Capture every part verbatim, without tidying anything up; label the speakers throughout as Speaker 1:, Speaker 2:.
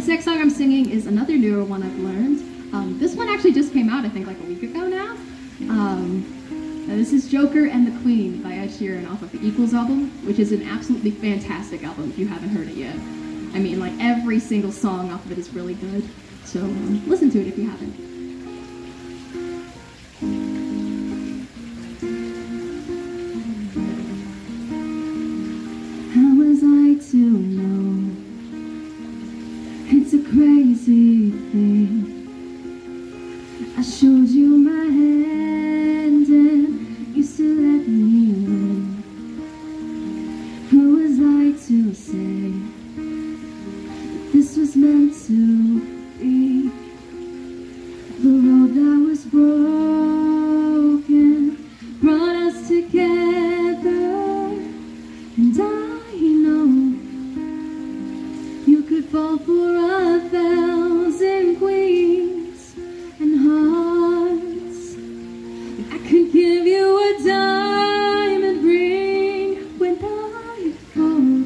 Speaker 1: this next song I'm singing is another newer one I've learned. Um, this one actually just came out, I think, like a week ago now. Um, now this is Joker and the Queen by Ed Sheeran off of the Equals album, which is an absolutely fantastic album if you haven't heard it yet. I mean, like, every single song off of it is really good. So um, listen to it if you haven't. How was I to know? It's a crazy thing. I showed you my hand and you still let me in. Who was I to say this was meant to be? The road that was broken brought us together, and I know you could fall for a thousand queens and hearts. I could give you a diamond ring when I fall.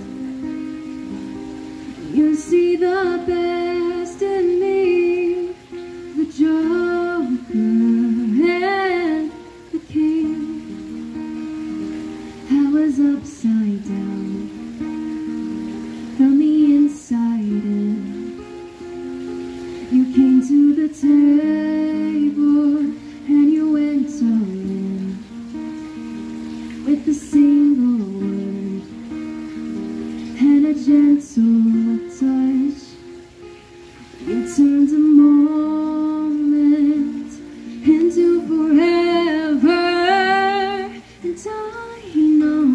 Speaker 1: You see the best in me, the Joker and the King. I was upside down from the inside in. You came to the table and you went all in with a single word and a gentle touch. You turned a moment into forever, and I know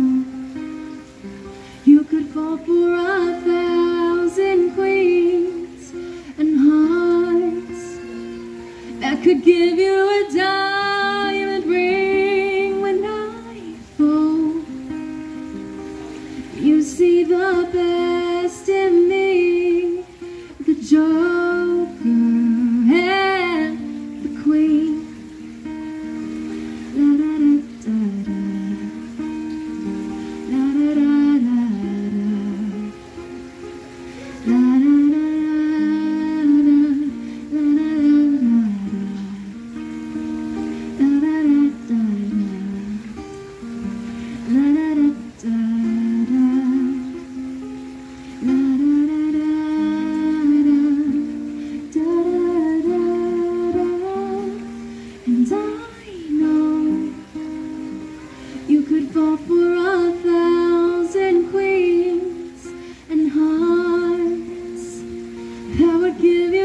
Speaker 1: you could fall for a thousand queens and hearts that could give you a diamond ring when I fall. You see the best in me, the Joker and the Queen. La da da da da, la da da da da, la da da da, la da da da, la da da da, la da da da da, la da da da da, da da da, and I know you could fall for a thousand queens and hearts that would give you